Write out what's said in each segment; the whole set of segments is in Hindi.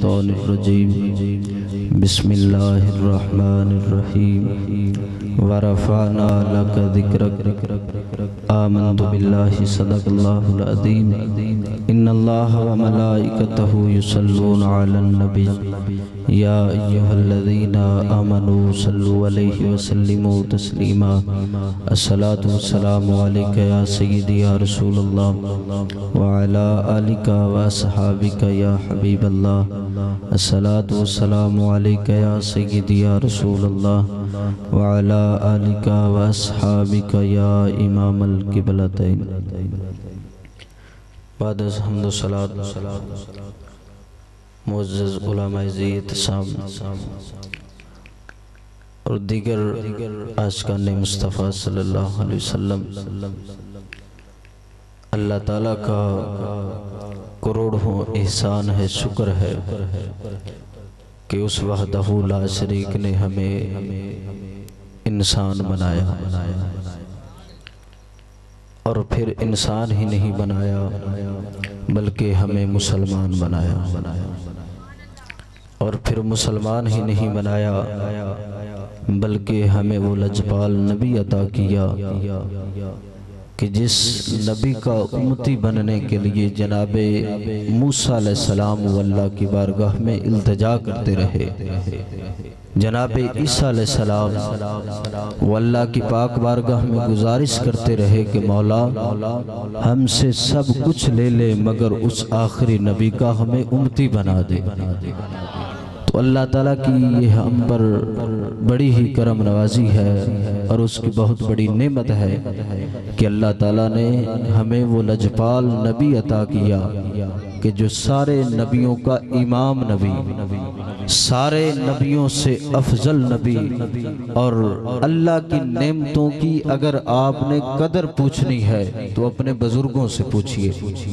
मिनश्शैतानिर्रजीम बिस्मिल्लाहिर्रहमानिर्रहीम व रफ़अना लका ज़िक्रक आमन्तु बिल्लाहि सदक़ल्लाहुल अज़ीम इन्नल्लाह व मलाइकतहु युसल्लूना अलन नबी या अय्युहल्लज़ीना आमनू सल्लु अलैहि व सल्लिमू तस्लीमा अस्सलातु वस्सलामु अलैका या सय्यदी या रसूलल्लाह व अला आलिका व अस्हाबिका या हबीबल्लाह अस्सलातु वस्सलामु अलैका या सय्यदी या रसूलल्लाह व अला आलिका व अस्हाबिका या इमामल क़िबलतैन। बाद हम्द व सलात मुअज़्ज़ज़ उलमाए इत्तिसाम और दीगर आशिकान मुस्तफ़ा सल्लल्लाहु अलैहि वसल्लम, अल्लाह ताला का करोड़ों एहसान है, शुक्र है कि उस वहदहू ला शरीक ने हमें इंसान बनाया और फिर इंसान ही नहीं बनाया बल्कि हमें मुसलमान बनाया और फिर मुसलमान ही नहीं बनाया बल्कि हमें वो लजपाल नबी अता किया कि जिस नबी का उम्मती बनने के लिए जनाबे मूसा अलैहिस्सलाम अल्लाह की बारगाह में इल्तिजा करते रहे, जनाबे ईसा अलैहिस्सलाम अल्लाह की पाक बारगाह में गुजारिश करते रहे कि मौला हमसे सब कुछ ले ले मगर उस आखिरी नबी का हमें उम्मती बना दे। तो अल्लाह ताला की ये हम पर बड़ी ही करम नवाजी है और उसकी बहुत बड़ी नेमत है कि अल्लाह ताला ने हमें वो लजपाल नबी अता किया कि जो सारे नबियों का इमाम नबी, सारे नबियों से अफजल नबी। और अल्लाह की नेमतों की अगर आपने कदर पूछनी है तो अपने बुजुर्गों से पूछिए,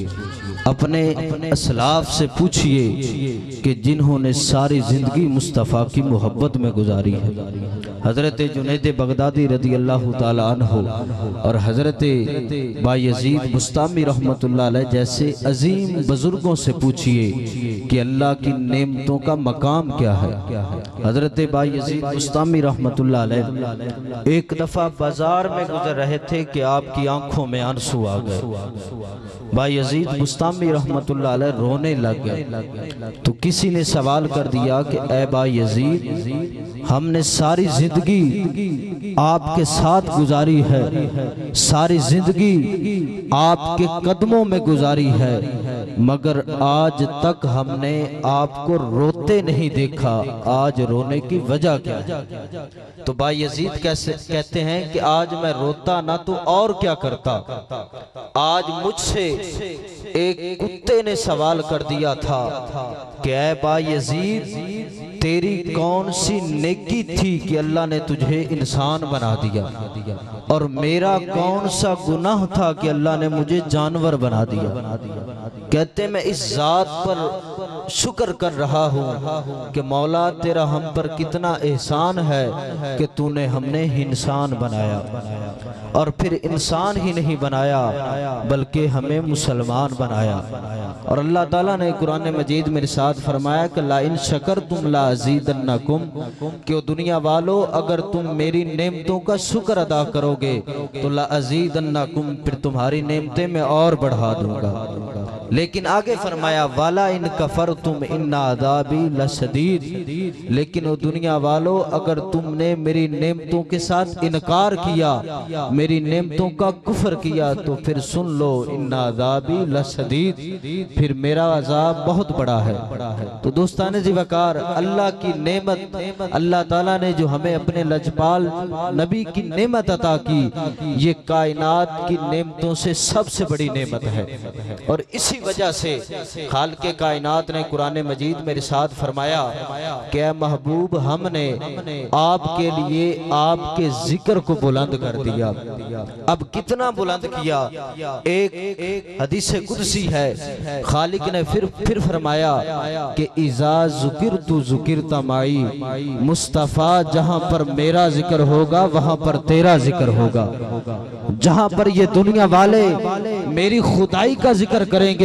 अपने असलाफ से पूछिए कि जिन्होंने सारी जिंदगी मुस्तफ़ा की मोहब्बत में गुजारी है। हज़रत जुनैद बगदादी रज़ी अल्लाह ताला अन्हु और हज़रत बायज़ीद बुस्तामी रहमतुल्लाह अलैह जैसे अजीम बुजुर्गों से पूछिए कि अल्लाह की नेमतों का मकाम क्या है। हज़रत बायज़ीद बुस्तामी रहमतुल्लाह अलैह एक दफ़ा बाजार में गुजर रहे थे कि आपकी आंखों में आंसू आ गए। बायज़ीद बुस्तामी रहमतुल्लाह अलैह रोने लग गए तो किसी ने सवाल कर दिया कि ऐ बायज़ीद, हमने सारी जिंदगी आपके साथ गुजारी है, सारी जिंदगी आपके कदमों में गुजारी है, मगर आज तक हमने आपको रोते नहीं देखा, आज रोने की वजह क्या है? तो बायज़ीद कैसे कहते हैं कि आज मैं रोता ना तो और क्या करता, आज मुझसे एक कुत्ते ने सवाल कर दिया था कि ऐ बायज़ीद, तेरी कौन सी नेकी थी कि अल्लाह ने तुझे इंसान बना दिया और मेरा कौन सा गुनाह था कि अल्लाह ने मुझे जानवर बना दिया। कहते मैं इस जात पर शुक्र कर रहा हूँ कि मौला तेरा हम पर कितना एहसान है कि तूने हमने इंसान बनाया और फिर इंसान ही नहीं बनाया बल्कि हमें मुसलमान बनाया। और अल्लाह ताला ने कुरान मजीद में इरशाद फरमाया कि ला इन शकरतुम ला अज़ीदन्नकुम, कि दुनिया वालों अगर तुम मेरी नेमतों का शुक्र अदा करोगे तो ला अज़ीदन्नकुम, फिर तुम्हारी नेमतें मैं और बढ़ा दूंगा। लेकिन आगे फरमाया वाला इन कफरतुम इन्ना अज़ाबी लशदीद, लेकिन वो दुनिया वालों अगर तुमने मेरी नेमतों के साथ इनकार किया, मेरी नेमतों का कुफर किया तो फिर सुन लो इन्ना अज़ाबी लशदीद, फिर मेरा अज़ाब बहुत बड़ा है। तो दोस्ताने जी वकार, अल्लाह की नेमत, अल्लाह ताला ने जो हमें अपने लजपाल नबी की नेमत अता की, ये कायनात की नेमतों से सबसे बड़ी नेमत है। और इसी वजह से खालिक़े कायनात ने कुरान मजीद में इरशाद फरमाया कि ऐ महबूब, हमने आपके लिए आपके जिक्र को बुलंद कर दिया। अब कितना बुलंद किया, एक हदीस कुदसी है, खालिक ने फिर फरमाया कि इज़ा ज़ुकिरतु ज़ुकिरता माई, मुस्तफ़ा जहां पर मेरा जिक्र होगा वहां पर तेरा जिक्र होगा। जहां पर ये दुनिया वाले मेरी खुदाई का जिक्र करेंगे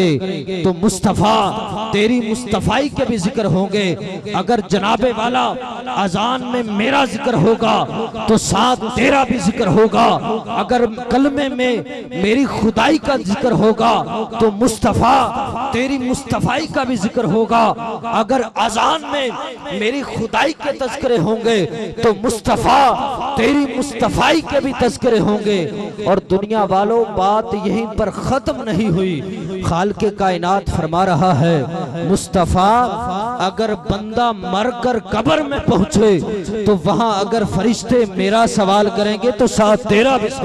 करेंगे तो मुस्तफ़ा तेरी मुस्तफ़ाई के भी जिक्र होंगे। अगर जनाबे वाला अजान में मेरा जिक्र होगा तो साथ तेरा भी जिक्र होगा। अगर कलमे में मेरी खुदाई का जिक्र होगा तो मुस्तफ़ा तेरी मुस्तफ़ाई का भी जिक्र होगा। अगर अजान में मेरी खुदाई के तज़किरे होंगे तो मुस्तफ़ा तेरी मुस्तफ़ाई के भी तज़किरे होंगे। और दुनिया वालों, बात यहीं पर खत्म नहीं हुई। खालिक़े कायनात फरमा रहा है, मुस्तफ़ा अगर बंदा मरकर कब्र में पहुंचे तो वहां अगर फरिश्ते मेरा सवाल करेंगे तो साथ तेरा भी।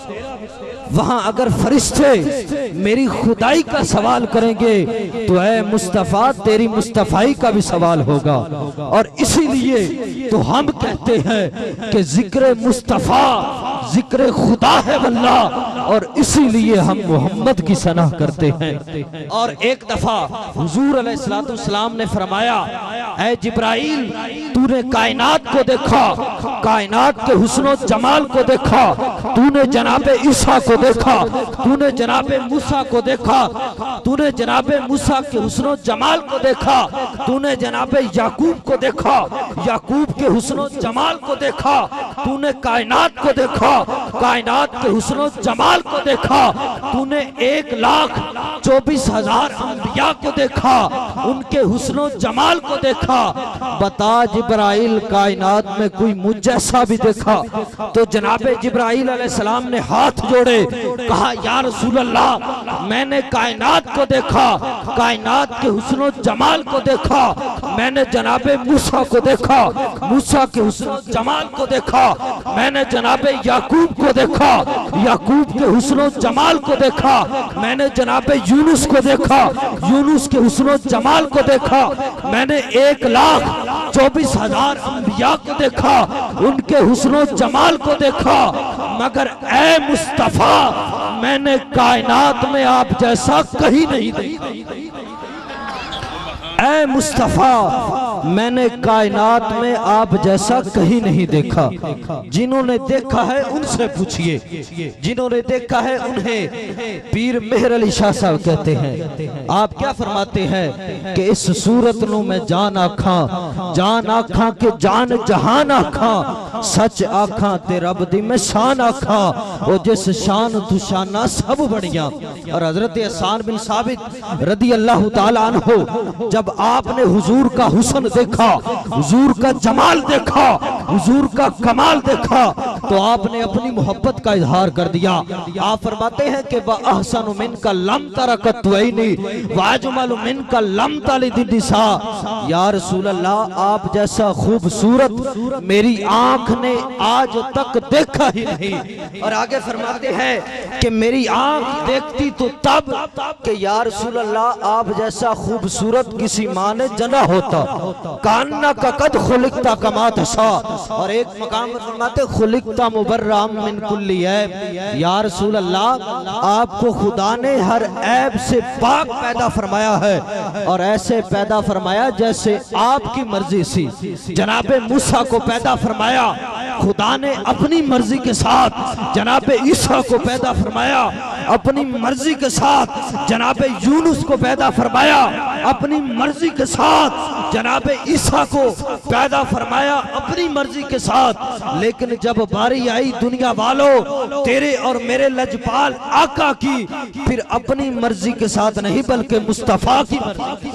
वहां अगर फरिश्ते मेरी खुदाई का सवाल करेंगे तो ऐ मुस्तफ़ा तेरी मुस्तफ़ाई का भी सवाल होगा। और इसीलिए तो हम कहते हैं कि जिक्र मुस्तफ़ा जिक्र खुदा है वल्लाह, और इसीलिए हम मोहम्मद की सनाह करते हैं। और एक दफा हुजूर अलैहिस्सलाम ने फरमाया, ऐ जिब्राइल तूने कायनात को देखा, कायनात के हुस्नो जमाल को देखा, तूने जनाबे ईसा को देखा, तूने जनाबे मूसा को देखा, तूने जनाबे मूसा के हुस्नो जमाल को देखा, तूने जनाबे याकूब को देखा, याकूब के हुस्नो जमाल को देखा, तूने कायनात को देखा, कायनात के हुस्नो जमाल को देखा, तूने 1,24,000 अंबिया को देखा, उनके हुस्नो जमाल को देखा। बता जिब्राइल कायनात में कोई मुझ जैसा भी देखा? तो जनाबे जिब्राइल अलैहिस्सलाम ने हाथ जोड़े, कहा या रसूल अल्लाह मैंने कायनात को देखा, कायनात के हुस्नो जमाल को देखा, मैंने जनाबे मूसा को देखा, मूसा के हुस्नो जमाल को देखा, मैंने जनाबे याकूब को देखा, याकूब के हुस्नो जमाल को देखा, मैंने जनाबे यूनुस को देखा, यूनुस के हुस्नो जमाल को देखा, मैंने 1,24,000 अंबिया को देखा, उनके हुस्नो जमाल को देखा। मगर ऐ मुस्तफ़ा मैंने कायनात में आप जैसा कहीं नहीं देखा। ऐ मुस्तफ़ा मैंने कायनात में आप जैसा कहीं नहीं देखा। जिन्होंने देखा है उनसे पूछिए, जिन्होंने देखा है उन्हें पीर मेहर अली शाह साहब कहते हैं। आप क्या फरमाते हैं कि इस सूरत नू मैं जान आखा, जान आखा के जान जहान आखा, सच आखा ते रब दी मैं शान आखा, और जिस शान तू शाना सब बढ़िया। और हजरत हसन बिन साबित रदी अल्लाह ताला अन्हु जब आपने हुजूर का हुस्न देखा, हुजूर का जमाल देखा, हुजूर का कमाल देखा, तो आपने अपनी मोहब्बत का इजहार कर दिया। आप फरमाते हैं कि अहसनु मिनका लम तरकतुइनी वाजमलु मिनका लम तलिदिसा। या रसूल अल्लाह आप जैसा खूबसूरत मेरी आंख ने आज तक देखा ही नहीं। और आगे फरमाते हैं कि मेरी आंख देखती तो तब कि या रसूल अल्लाह आप जैसा खूबसूरत किसी माँ ने जना होता, कान्ना का कद खुलिकता कमा तशा। और एक मकाम में फरमाते खुलिकता मुबर्राम मिन कुल्ली ऐब। या रसूल अल्लाह आपको खुदा ने हर ऐब से पाक पैदा फरमाया है, और ऐसे पैदा फरमाया जैसे आपकी मर्जी सी। जनाबे मूसा को पैदा फरमाया खुदा ने अपनी मर्जी के साथ, जनाबे ईसा को पैदा फरमाया अपनी मर्जी के साथ, जनाबे यूनुस को पैदा फरमाया अपनी मर्जी के साथ, जनाबे ईसा को पैदा फरमाया अपनी मर्जी के साथ। लेकिन जब बारी आई दुनिया वालों तेरे और मेरे लजपाल आका की, फिर अपनी मर्जी के साथ नहीं बल्कि मुस्तफा की मर्जी।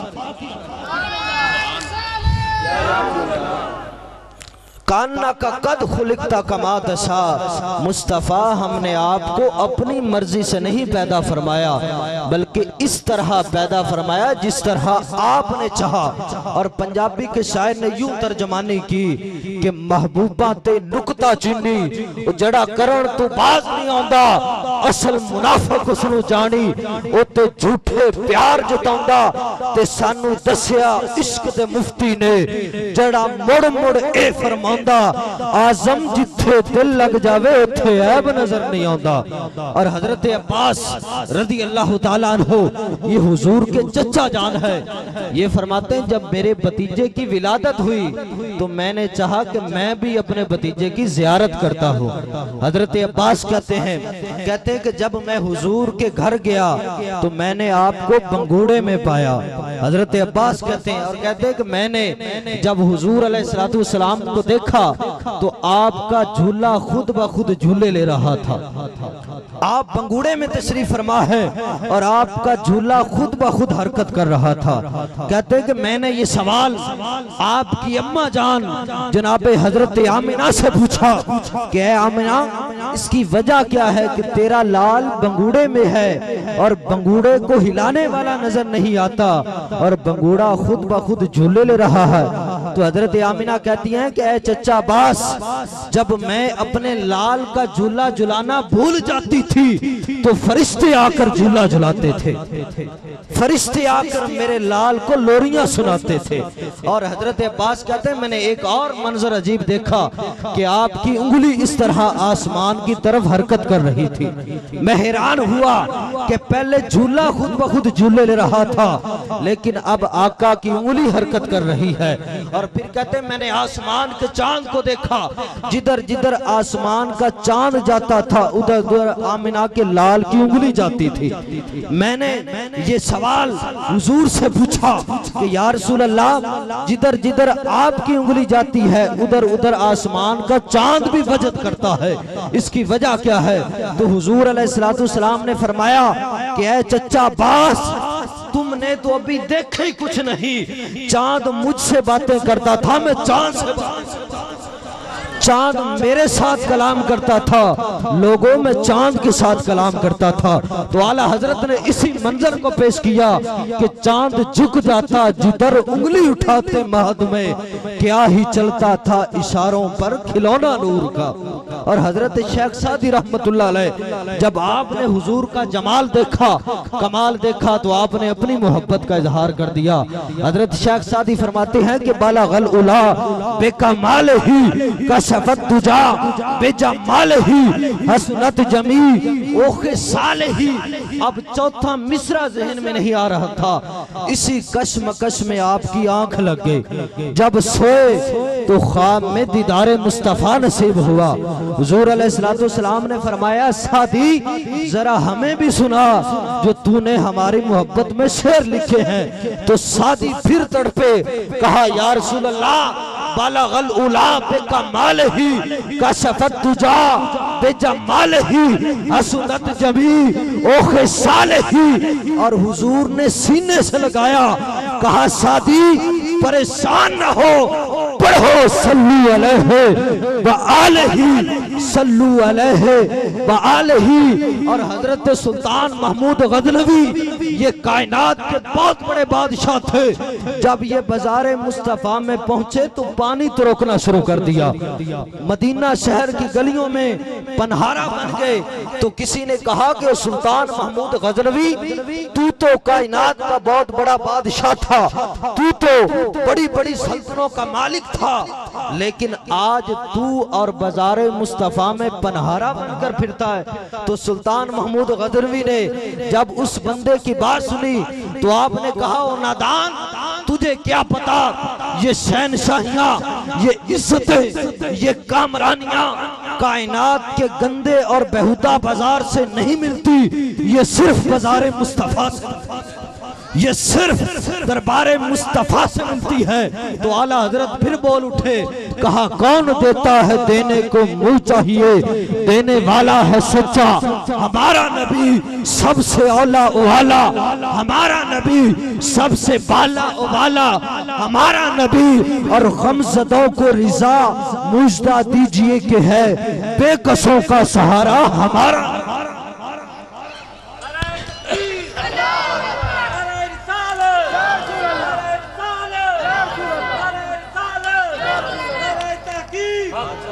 कान्ना का कद खुलिकता कमा दशा। मुस्तफ़ा हमने आपको अपनी मर्जी से नहीं पैदा फरमाया बल्कि इस तरह पैदा फरमाया जिस तरह आपने चाहा। और पंजाबी के शायर ने यूं तर्जमानी की कि महबूबा ते नुकता चीनी जड़ा करण तो बाज नहीं आंदा, असल मुनाफिक उसनू जानी ओ ते झूठे प्यार जताउंदा। ते सानू दसिया इश्क दे मुफ्ती ने जड़ा मुड़ मुड़ ए फरमांदा आंदा, आजम जिथे दिल लग जावे उथे ऐब नजर नहीं आंदा। और हजरत अब्बास रज़ी अल्लाह ताला अन्हु ये हुजूर के चचा जान है, ये फरमाते हैं जब मेरे भतीजे की विलादत हुई तो मैंने चाहा कि मैं भी अपने भतीजे की ज़ियारत करता हूँ। हजरत अब्बास कहते हैं कि जब मैं हुजूर के घर गया तो मैंने आपको बंगूड़े में पाया। हजरत अब्बास कहते हैं और कहते हैं कि मैंने जब हुजूर अलैहिस्सलाम को देखा तो आपका झूला खुद ब खुद झूले ले रहा था। आप बंगूड़े में तशरीफ फरमा है और आपका झूला खुद ब खुद हरकत कर रहा था। कहते हैं कि मैंने ये सवाल आपकी अम्मा जान जनाब हजरत आमिना से पूछा कि आमिना इसकी वजह क्या है कि तेरा लाल बंगूड़े में है और बंगूड़े को हिलाने वाला नजर नहीं आता और बंगूड़ा खुद ब खुद झूले ले रहा है। तो हजरत आमिना कहती हैं कि ऐ चचा अब्बास, जब मैं अपने लाल का झूला झुलाना भूल जाती थी तो फरिश्ते आकर झूला झुलाते थे, फरिश्ते आकर मेरे लाल को लोरियां सुनाते थे। और हजरत अब्बास कहते हैं मैंने एक और मंजर अजीब देखा कि आपकी उंगली इस तरह आसमान की तरफ हरकत कर रही थी। मैं हैरान हुआ कि पहले झूला खुद ब खुद झूले ले रहा था लेकिन अब आका की उंगली हरकत कर रही है। और फिर कहते हैं मैंने आसमान के चांद को देखा, जिधर जिधर आसमान का चांद जाता था उधर उधर आमिना के लाल की उंगली जाती थी। मैंने ये सवाल हुजूर से पूछा कि या रसूल अल्लाह, जिधर जिधर आपकी उंगली जाती है उधर उधर आसमान का चांद भी वजद करता है, इसकी वजह क्या है? तो हुजूर अलैहिस्सलाम ने फरमाया कि ऐ चचा अब्बास, तुमने तो अभी देखा ही कुछ नहीं, चांद मुझसे बातें करता था, मैं चांद से चांद मेरे साथ कलाम करता था, लोगों में चांद के साथ कलाम करता था। तो आला हजरत ने इसी मंजर को पेश किया कि चांद झुक जाता जिधर उंगली उठाते महद में, क्या ही चलता था इशारों पर खिलौना नूर का। और हजरत शेख सादी रहमतुल्लाह अलैह जब आपने हुजूर का जमाल देखा, कमाल देखा तो आपने अपनी मोहब्बत का इजहार कर दिया। हजरत शेख सादी फरमाते हैं कि बालगल उला बेकमाल ही कशफत तुजा बेजमाल ही हसनत जमी ओखे साल ही। अब चौथा मिसरा जहन में नहीं आ रहा था, इसी कशमकश में आपकी आंख लग गई। जब सोए तो ख्वाब में दीदारे मुस्तफा नसीब हुआ। हुजूर अलैहिस्सलाम ने फरमाया सादी जरा हमें भी सुना जो तूने हमारी मोहब्बत में शेर लिखे हैं। तो सादी फिर तड़पे, कहा या रसूल अल्लाह, बालगल उला बेकमाल ही कशफत तुजा बेजमाल ही हसनत जमी ओखे साल ही। और हुजूर ने सीने से लगाया, कहा सादी परेशान न हो, पढ़ो सल्लू अलैहि व आलिही, सल्लू अलैहि व आलिही। और हजरत सुल्तान महमूद गजनवी ये कायनात के बहुत बड़े बादशाह थे, जब ये बाजारे मुस्तफा में पहुंचे तो पानी तो रोकना शुरू कर दिया। मदीना शहर की गलियों में पनहारा बन गए। तो किसी ने कहा कि सुल्तान महमूद गजनवी, तू तो कायनात का बहुत बड़ा बादशाह था, तू तो बड़ी बड़ी सल्तनों का मालिक था, लेकिन आज तू और बाजारे मुस्तफा में पनहारा बनकर फिरता है। तो सुल्तान महमूद गजनवी ने जब उस बंदे की बात सुनी तो आपने कहा, ओ नादान, तुझे क्या पता ये शहनशाहियां, ये इज्जतें, ये कामरानियां कायनात के गंदे और बेहुदा बाजार से नहीं मिलती, ये सिर्फ बाजारे मुस्तफा से, ये सिर्फ दरबारे मुस्तफा से मिलती है। तो आला हजरत फिर बोल उठे, कहा कौन देता है देने को मुंह चाहिए, देने वाला है सच्चा हमारा नबी, सबसे औला उवाला हमारा नबी, सबसे बाला उवाला हमारा नबी। और गमज़दों को रिजा मुजदा दीजिए कि है बेकसों का सहारा हमारा।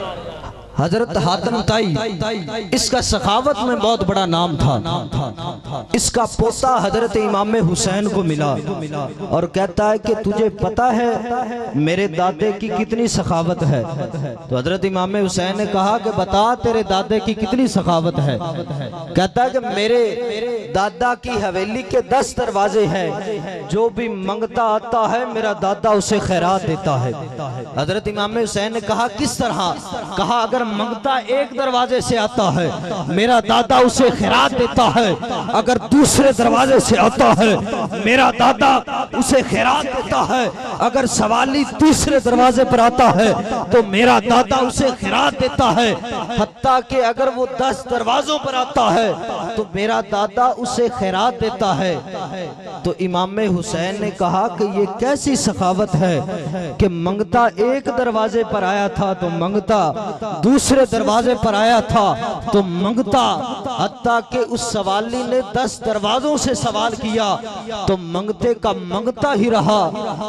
हजरत हातम ताई, इसका सखावत में बहुत बड़ा नाम था। इसका पोता हजरत इमाम हुसैन को मिला और कहता है कि तुझे पता है मेरे दादे की कितनी सखावत है। तो हजरत इमाम हुसैन ने कहा कि बता तेरे दादे की कितनी सखावत है। कहता है कि मेरे दादा की हवेली के 10 दरवाजे हैं, जो भी मंगता आता है मेरा दादा उसे खैरात देता है। हजरत इमाम हुसैन ने कहा किस तरह? कहा अगर मंगता एक दरवाजे से आता है मेरा दादा उसे खैरात देता है, अगर दूसरे दरवाजे से आता है मेरा दादा उसे खैरात देता है, अगर सवाली तीसरे दरवाजे पर आता है तो मेरा दादा उसे खैरात देता है, हत्ता कि अगर वो 10 दरवाजों पर आता है तो मेरा दादा उसे खैरात देता है। तो इमाम हुसैन ने कहा कि ये कैसी सखावत है कि मंगता एक दरवाजे पर आया था तो मंगता दूसरे दरवाजे पर आया था तो मंगता, हत्ता कि उस सवाली ने 10 दरवाजों से सवाल किया तो मंगते का मंगता ही रहा।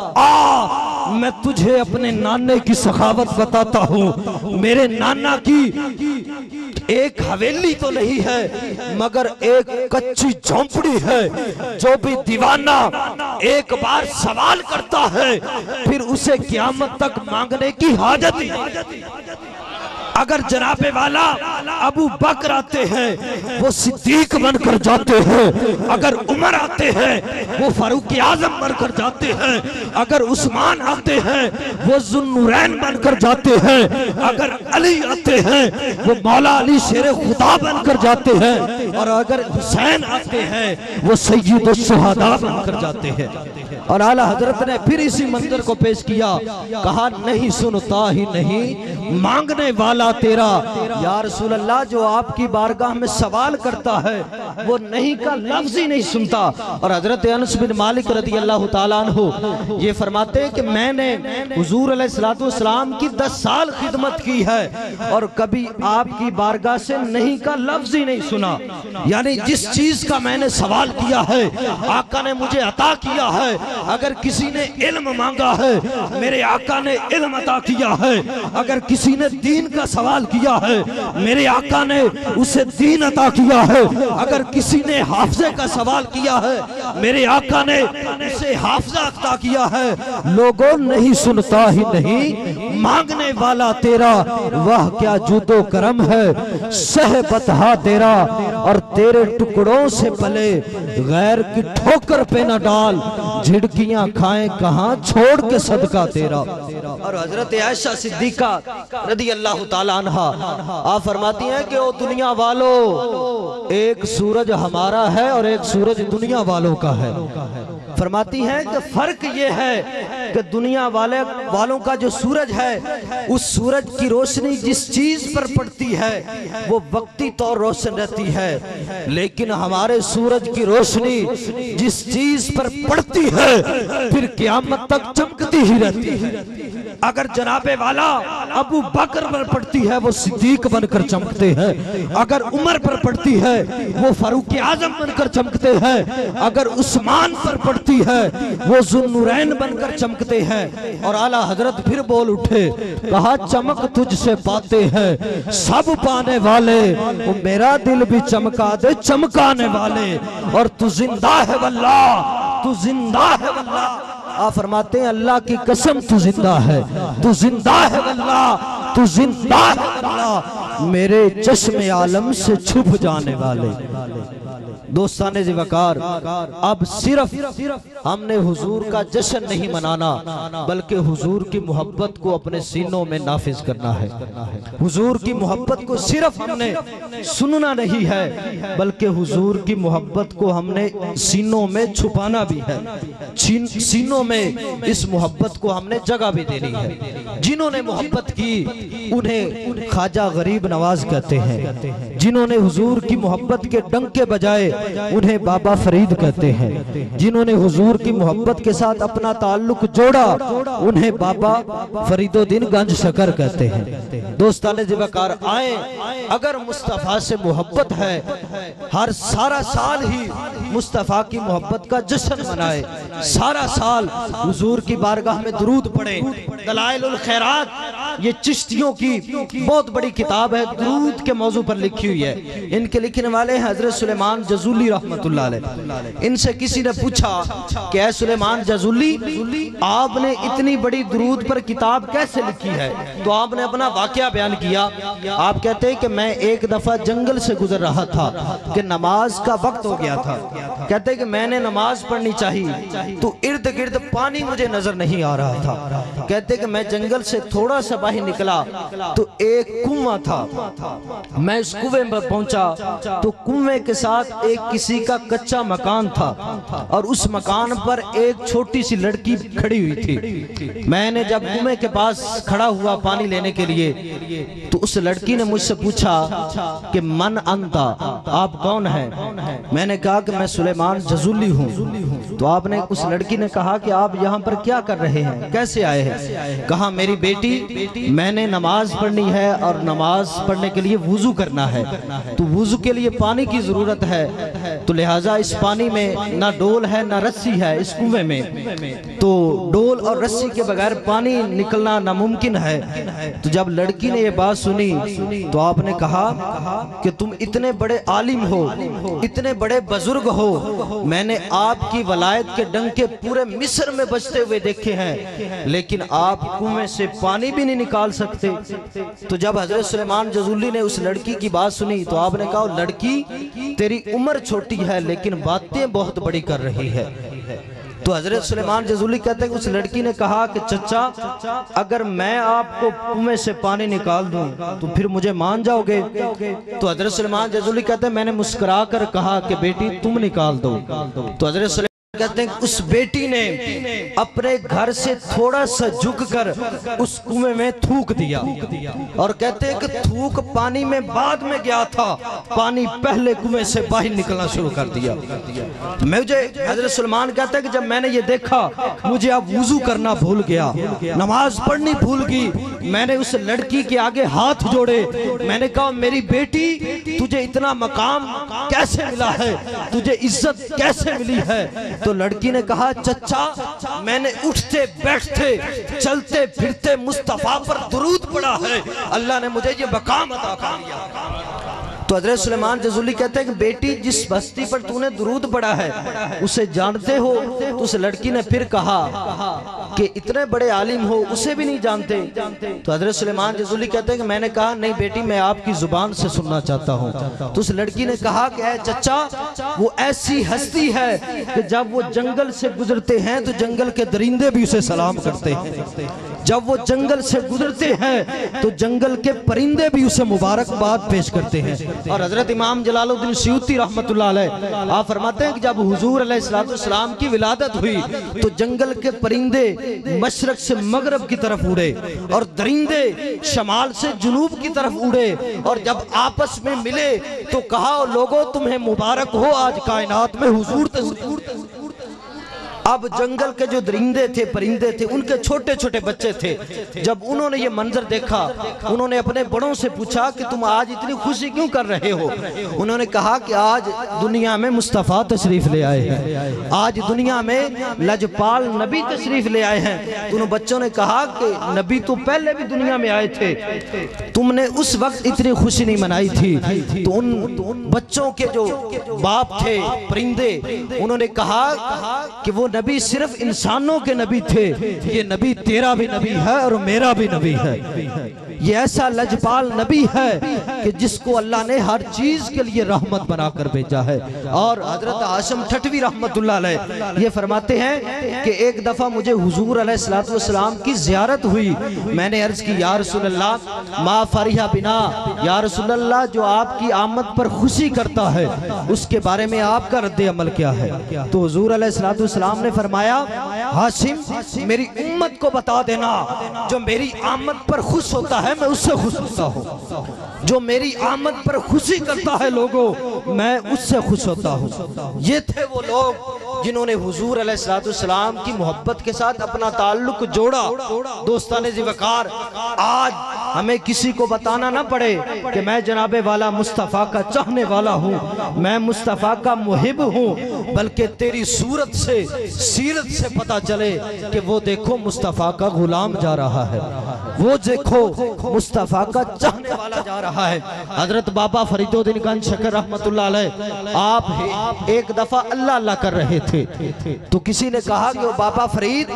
मैं तुझे अपने नाने की सखावत बताता हूँ। मेरे नाना की एक हवेली तो नहीं है मगर एक कच्ची झोंपड़ी है। जो भी दीवाना एक बार सवाल करता है फिर उसे क़यामत तक मांगने की हाजत नहीं। अगर जनाबे वाला अबू बकर आते हैं वो सिद्दीक बनकर जाते हैं, अगर उमर आते हैं वो फारूक आजम बनकर जाते हैं, अगर उस्मान आते हैं वो जुन्नुरैन बनकर जाते हैं, अगर अली आते हैं वो मौला अली शेर खुदा बनकर जाते हैं, और अगर हुसैन आते हैं वो सय्यद शुहदा बनकर जाते हैं। और आला हजरत ने फिर इसी मंजर को पेश किया, कहा नहीं सुनता ही नहीं मांगने वाला तेरा। या रसूल अल्लाह जो आपकी बारगाह में सवाल करता है वो नहीं का लफ्ज ही नहीं सुनता। और हजरत अनस बिन मालिक रज़ी अल्लाह ताला अन्हु ये फरमाते हैं कि मैंने हुजूर अलैहिस्सलातु वस्सलाम की 10 साल खिदमत की है और कभी आपकी बारगाह से नहीं का लफ्ज ही नहीं सुना। यानी जिस चीज का मैंने सवाल किया है आका ने मुझे अता किया है। अगर किसी ने इल्म मांगा है मेरे आका ने इल्म अता किया है, अगर किसी ने दीन का सवाल किया है मेरे आका ने उसे दीन अता किया है, अगर किसी ने हाफजे का सवाल किया है मेरे आका ने उसे हाफजा अता किया है। लोगों नहीं सुनता ही नहीं मांगने वाला तेरा, वह क्या जुदो करम है सह बतहा तेरा। और तेरे टुकड़ों से पले गैर की ठोकर पे न डाल, झिड़कियां खाएं कहां छोड़ के सदका तेरा। और हजरत आयशा सिद्दीका रज़ी अल्लाह ताला अन्हा आप फरमाती हैं कि ओ दुनिया वालों, एक सूरज हमारा है और एक सूरज दुनिया वालों का है। फरमाती हैं कि फर्क ये है कि दुनिया वालों का जो सूरज है उस सूरज की रोशनी जिस चीज पर पड़ती है वो वक्ती तौर रोशन रहती है, लेकिन हमारे सूरज की रोशनी जिस चीज पर पड़ती है फिर क़यामत तक चमकती ही रहती है। अगर जनाबे वाला अबू बकर पर पड़ती है वो सिद्दीक बनकर चमकते हैं, अगर उमर पर पड़ती है वो फारूक आजम बनकर चमकते हैं, अगर उस्मान पर पड़ती है वो जुन्नुरैन बनकर चमकते हैं। और आला हजरत फिर बोल उठे, कहा चमक तुझसे पाते हैं सब पाने वाले, वो मेरा दिल भी चमका दे चमकाने वाले। और तू जिंदा है वल्लाह, तू जिंदा है वल्लाह। आप फरमाते हैं अल्लाह की कसम तू जिंदा है, तू जिंदा है वल्लाह, तू जिंदा है वल्लाह, मेरे चश्मे आलम से छुप जाने वाले। दोस्ताने ज़िवकार, अब सिर्फ हमने हुजूर का जश्न नहीं मनाना बल्कि हुजूर की मोहब्बत को अपने सीनों में नाफिज करना है। हुजूर की मोहब्बत को सिर्फ हमने सुनना नहीं है बल्कि हुजूर की मोहब्बत को हमने सीनों में छुपाना भी है। सीनों में इस मोहब्बत को हमने जगह भी देनी है। जिन्होंने मोहब्बत की उन्हें ख्वाजा गरीब नवाज कहते हैं, जिन्होंने हुजूर की मोहब्बत के डंके बजाए उन्हें बाबा फरीद कहते हैं, जिन्होंने हुजूर की मोहब्बत के साथ अपना ताल्लुक जोड़ा उन्हें बाबा फरीदुद्दीन गंज शकर कहते हैं। दोस्ताने ज़िवकार, आए अगर मुस्तफा से मोहब्बत है हर सारा साल ही मुस्तफ़ा की मोहब्बत का जश्न मनाए, सारा साल हुजूर की बारगाह में दुरूद पढ़े। दलाइलुल खैरात ये चिश्तियों की बहुत बड़ी किताब है, दुरूद के मौजू पर लिखी हुई है। इनके लिखने वाले हैं हजरत सुलेमान जज़ूली रहमतुल्लाह अलैह। इनसे किसी ने पूछा कि ऐ सुलेमान जज़ूली, आपने इतनी बड़ी दुरूद पर किताब कैसे लिखी है? तो आपने अपना वाकया बयान किया। आप कहते हैं कि मैं एक दफा जंगल से गुजर रहा था कि नमाज का वक्त हो गया था। कहते हैं कि मैंने नमाज पढ़नी चाहिए तो इर्द गिर्द पानी मुझे नजर नहीं आ रहा था। कहते कि मैं जंगल से थोड़ा सा बाहर निकला तो एक कुआं था। मैं उस कुएं पर पहुंचा तो कुएं के साथ एक किसी का कच्चा मकान था और उस मकान पर एक छोटी सी लड़की खड़ी हुई थी। मैंने जब कुएं के पास खड़ा हुआ पानी लेने के लिए तो उस लड़की ने मुझसे पूछा कि मन अंता, आप कौन हैं? मैंने कहा कि मैं सुलेमान जज़ूली हूँ। तो आपने, उस लड़की ने कहा कि आप यहाँ पर क्या कर रहे हैं, कैसे आए हैं? कहा मेरी बेटी, मैंने नमाज पढ़नी है और नमाज पढ़ने के लिए वुजू करना है, तो वुजू के लिए पानी की जरूरत है, तो लिहाजा इस पानी में ना डोल है ना रस्सी है इस कुएं में, तो डोल और रस्सी के बगैर पानी निकलना नामुमकिन है। तो जब लड़की ने ये बात सुनी तो आपने कहा कि तुम इतने बड़े आलिम हो, इतने बड़े बुजुर्ग हो, मैंने आपकी वलायत के डंके पूरे मिस्र में बजते हुए देखे हैं, लेकिन आप कुएं से पानी भी नहीं निकाल सकते। तो जब हजरत सुलेमान जज़ूली ने उस लड़की की बात सुनी तो आपने कहा, लड़की तेरी उम्र छोटी है लेकिन बातें बहुत बड़ी कर रही है। तो हजरत सुलेमान जज़ूली कहते हैं कि उस लड़की ने कहा कि चचा, अगर मैं आपको कुएं से पानी निकाल दूं तो फिर मुझे मान जाओगे? तो हजरत सुलेमान जज़ूली कहते हैं मैंने मुस्कुरा कर कहा कि बेटी तुम निकाल दो। तो हजरत कहते हैं उस बेटी ने अपने घर से थोड़ा सा झुककर उस कुएं में थूक दिया और कहते हैं कि थूक पानी में बाद में गया था, पानी पहले कुएं से बाहर निकलना शुरू कर दिया। मुझे हजरत सुलेमान कहते हैं कि जब मैंने ये देखा मुझे अब वुजू करना भूल गया, नमाज पढ़नी भूल गई। मैंने उस लड़की के आगे हाथ जोड़े, मैंने कहा मेरी बेटी, तुझे इतना मकाम कैसे मिला है, तुझे इज्जत कैसे मिली है? तो लड़की ने कहा, चचा मैंने उठते बैठते चलते फिरते मुस्तफा पर दुरूद पढ़ा है, अल्लाह ने मुझे ये मकाम अता कर दिया। तो हजरत सुलेमान जज़ूली कहते हैं कि बेटी, जिस बस्ती पर तूने दुरूद पढ़ा है उसे जानते हो? तो उस लड़की ने फिर कहा कि इतने बड़े आलिम हो उसे भी नहीं जानते? तो हजरत सुलेमान जज़ूली कहते हैं कि मैंने कहा नहीं बेटी, मैं आपकी जुबान से सुनना चाहता हूँ। तो उस लड़की ने कहा कि ऐ चचा, वो ऐसी हस्ती है कि जब वो जंगल से गुजरते हैं तो जंगल के दरिंदे भी उसे सलाम करते हैं, जब वो जंगल से गुजरते हैं तो जंगल के परिंदे भी उसे मुबारकबाद पेश करते हैं। और हजरत इमाम जलालुद्दीन सयूती रहमतुल्लाह अलैह आप फरमाते हैं कि जब हुजूर अलैहिस्सलाम की विलादत हुई तो जंगल के परिंदे मशरक से मगरब की तरफ उड़े और दरिंदे शमाल से जुनूब की तरफ उड़े, और जब आपस में मिले तो कहा, लोगों तुम्हें मुबारक हो, आज कायनात में हुजूर थे। अब जंगल के जो दरिंदे थे, परिंदे थे, उनके छोटे छोटे बच्चे थे। जब उन्होंने ये मंजर देखा उन्होंने अपने बड़ों से पूछा कि तुम आज इतनी खुशी क्यों कर रहे हो? उन्होंने कहा कि आज दुनिया में मुस्तफ़ा तशरीफ ले आए हैं, आज दुनिया में लजपाल नबी तशरीफ ले आए हैं। तो उन बच्चों ने कहा कि नबी तो पहले भी दुनिया में आए थे, तुमने उस वक्त इतनी खुशी नहीं मनाई थी। तो उन बच्चों के जो बाप थे परिंदे, उन्होंने कहा कि वो नबी सिर्फ इंसानों के नबी थे, ये नबी तेरा भी नबी है और मेरा भी नबी है। ये ऐसा लजपाल नबी है कि जिसको अल्लाह ने हर चीज के लिए रहमत बनाकर भेजा है। और हजरत हाशिम ठठवी रहमतुल्लाह अलैह ये फरमाते हैं कि एक दफा मुझे हुजूर अलैहिस्सलातु वस्सलाम की ज़ियारत हुई। मैंने अर्ज की, या रसूल अल्लाह मा फरिहा बिना, या रसूल अल्लाह जो आपकी आमद पर खुशी करता है उसके बारे में आपका रद्द अमल क्या है? तो हुजूर अलैहिस्सलातु वस्सलाम ने फरमाया, हाशिम मेरी उम्मत को बता देना, जो मेरी आमद पर खुश होता है मैं उससे खुश होता हूँ, जो मेरी आमद पर खुशी करता है लोगों मैं उससे खुश होता हूँ। ये थे वो लोग जिन्होंने हुजूर अलैहिस्सलाम की मोहब्बत के साथ अपना ताल्लुक जोड़ा। दोस्ताने ज़िवकार, आज हमें किसी को बताना ना पड़े कि मैं जनाबे वाला मुस्तफ़ा का चाहने वाला हूँ, मैं मुस्तफ़ा का मुहिब हूँ, बल्कि तेरी सूरत से, सीरत से पता चले कि वो देखो मुस्तफ़ा का गुलाम जा रहा है, वो देखो मुस्तफ़ा का चाहने वाला जा रहा है। हजरत बाबा फरीदुद्दीन गंज शकर रहमतुल्लाह अलैह आप एक दफा अल्लाह अल्लाह कर रहे थे, तो किसी ने कहा कि वो बाबा फरीद,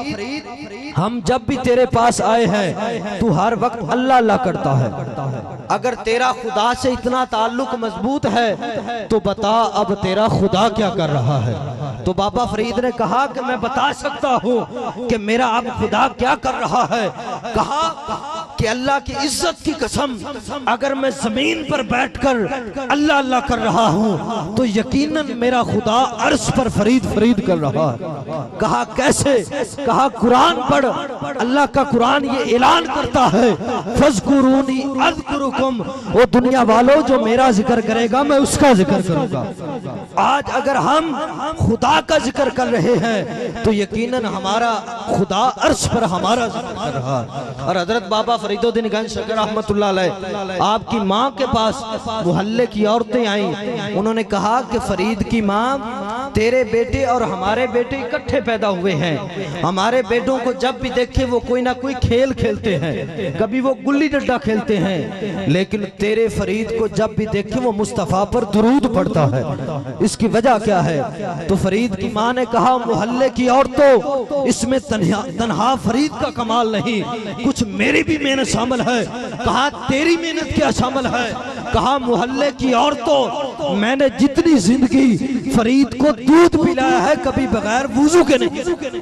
हम जब भी तेरे पास आए हैं तू हर वक्त अल्लाह अल्लाह करता है, अगर तेरा खुदा से इतना ताल्लुक मजबूत है तो बता अब तेरा खुदा क्या कर रहा है। तो बाबा फरीद ने कहा कि मैं बता सकता हूँ कि मेरा अब खुदा क्या कर रहा है। कहा कि अल्लाह की इज्जत की कसम, अगर मैं जमीन पर बैठकर अल्लाह अल्लाह कर रहा हूँ तो यकीनन मेरा खुदा अर्श पर फरीद फरीद कर रहा है। कहा कैसे? कहा कुरान पढ़, अल्लाह का कुरान ये ऐलान करता है फज़कुरूनी अज़कुरुकुम, वो दुनिया वालों जो मेरा जिक्र करेगा मैं उसका जिक्र करूंगा। आज अगर हम खुदा का जिक्र कर रहे हैं तो यकीनन हमारा खुदा अर्श पर हमारा जिक्र कर रहा है। और हजरत बाबा फरीदुद्दीन गंज शकर रहमतुल्लाह अलैह आपकी माँ के पास मोहल्ले की औरतें आई, उन्होंने कहा कि फरीद की माँ, तेरे बेटे और हमारे बेटे इकट्ठे पैदा हुए हैं, हमारे बेटों को जब भी देखे वो कोई ना कोई खेल खेलते हैं, कभी वो गुल्ली डंडा खेलते हैं, लेकिन तेरे फरीद को जब भी देखे वो मुस्तफ़ा पर दुरूद पढ़ता है, इसकी वजह क्या है? तो फरीद की माँ ने कहा मोहल्ले की औरतों, इसमें तन्हा फरीद का कमाल नहीं, कुछ मेरी भी मेहनत शामिल है। कहा तेरी मेहनत क्या शामिल है? कहा मोहल्ले की औरतों, मैंने जितनी जिंदगी फरीद को दूध पिलाया है कभी बगैर वुजू के नहीं,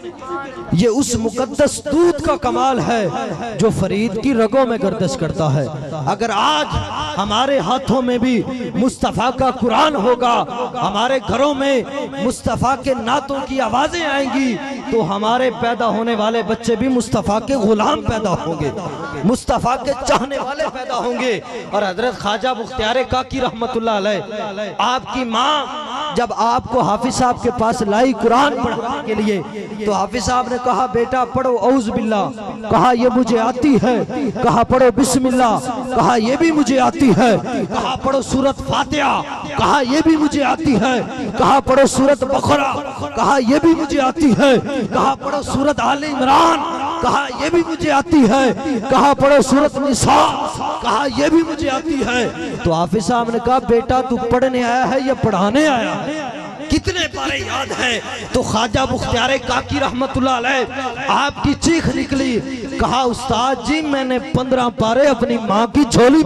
ये उस मुकद्दस दूध का कमाल है जो फरीद की रगों में गर्दिश करता है। अगर आज हमारे हाथों में भी मुस्तफ़ा का कुरान होगा, हमारे घरों में मुस्तफ़ा के नातों की आवाजें आएंगी, तो हमारे पैदा होने वाले बच्चे भी मुस्तफ़ा के गुलाम पैदा होंगे, मुस्तफ़ा के चाहने वाले पैदा होंगे। और हजरत ख्वाजा मुख्तियार काकी रहमतुल्लाह अलैह आपकी माँ जब आपको हाफिज साहब के पास लाई कुरान पढ़ने के लिए, तो हाफिज साहब ने कहा बेटा पढ़ो औज़ बिल्लाह, कहा ये मुझे आती है, कहा पढ़ो बिस्मिल्लाह, कहा ये भी मुझे आती है, कहा पढ़ो सूरत फातिहा, कहा ये भी मुझे आती है, कहा पढ़ो सूरत बकरा, कहा ये भी मुझे आती है, कहा पढ़ो सूरत आले इमरान, कहा ये भी मुझे आती है, कहा पढ़ो सूरत निसा, कहा ये भी मुझे आती है। तो हाफिज साहब ने कहा बेटा तू पढ़ने आया है या पढ़ाने आया है? कितने पारे याद है? तो ख्वाजा मुख्तियार काकी रहमतुल्लाह अलैह आपकी चीख निकली, कहा उस्ताद जी मैंने 15 पारे अपनी माँ की झोली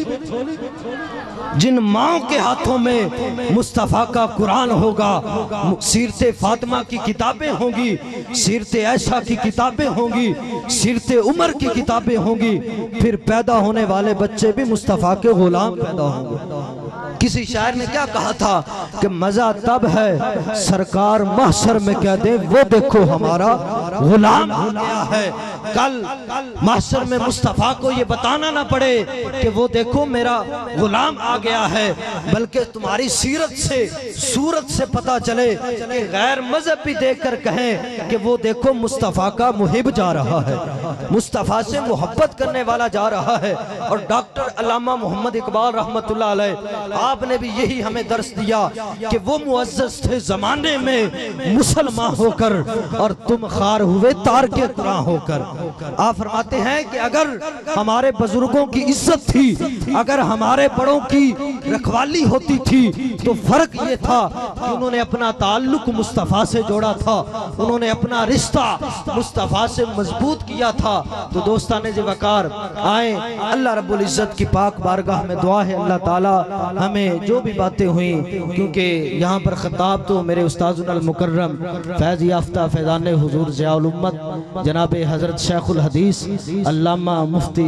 में, जिन माओ के हाथों में मुस्तफ़ा का कुरान होगा, सीरते फातिमा की किताबें होंगी, सीरते ऐशा की किताबें होंगी, सीरते उमर की किताबें होंगी, फिर पैदा होने वाले बच्चे भी मुस्तफ़ा के गुलाम पैदा होंगे। किसी शायर ने क्या कहा था कि मजा तब है सरकार महशर में कह दे वो देखो हमारा गुलाम आ गया है। कल महशर में मुस्तफ़ा को ये बताना ना पड़े कि वो देखो मेरा गुलाम आ गया है, बल्कि तुम्हारी सीरत से, सूरत से पता चले कि गैर मजहब भी देखकर कहें कि वो देखो मुस्तफ़ा का मुहिब जा रहा है, मुस्तफ़ा से मोहब्बत करने वाला जा रहा है। और डॉक्टर अल्लामा मोहम्मद इकबाल रहमतुल्लाह अलैह आपने भी यही हमें दर्स दिया कि वो मुअज़्ज़ज़ थे जमाने में मुसलमान होकर और तुम खार हुए तार के कुरान होकर। आप फरमाते हैं कि अगर हमारे बुजुर्गों की इज्जत थी, अगर हमारे बड़ों की रखवाली होती थी, तो फर्क ये था कि उन्होंने अपना ताल्लुक मुस्तफ़ा से जोड़ा था, उन्होंने अपना रिश्ता मुस्तफ़ा से मजबूत किया था। तो दोस्ताने जो वकार आए, अल्लाह रब्बुल इज्जत की पाक बारगाह में दुआ है अल्लाह ताला हमें जो भी बातें हुई, क्योंकि यहाँ पर खिताब तो मेरे उस्ताद अल मुकर्रम फैज़ याफ्ता फैज़ान हुजूर ज़ियाउल उम्मत जनाब हज़रत शेखुल हदीस अल्लामा मुफ्ती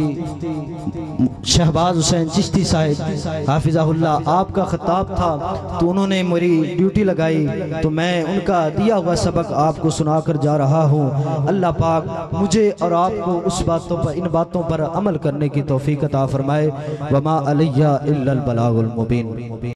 शहबाज हुसैन चिश्ती साहिब हाफिज़हुल्लाह आपका खिताब था, तो उन्होंने मेरी ड्यूटी लगाई, तो मैं उनका दिया हुआ सबक आपको सुनाकर जा रहा हूँ। अल्लाह पाक मुझे और आपको उस बातों पर, इन बातों पर अमल करने की तौफीक अता फरमाए। वमा अलैया इल्लल बलागुल मुबीन।